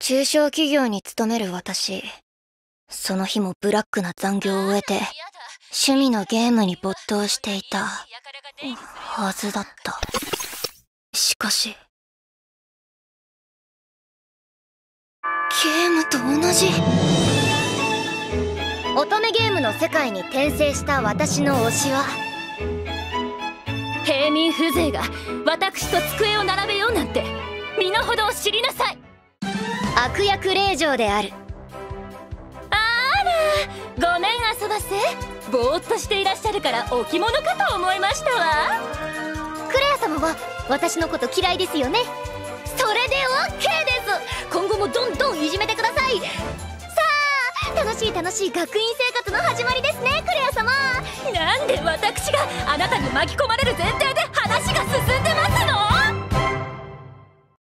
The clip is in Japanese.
中小企業に勤める私、その日もブラックな残業を終えて趣味のゲームに没頭していたはずだった。しかしゲームと同じ。乙女ゲームの世界に転生した私の推しは、 平民風情が私と机を並べようなんて身の程を知りなさい。 悪役令嬢である。 あら、ごめん遊ばせ。ぼーっとしていらっしゃるから置物かと思いましたわ。 クレア様は私のこと嫌いですよね。それで OK です。今後もどんどんいじめてください。さあ、楽しい楽しい学院生活の始まりですね、クレア様。 なんで私があなたに巻き込まれる前提で話が進んでます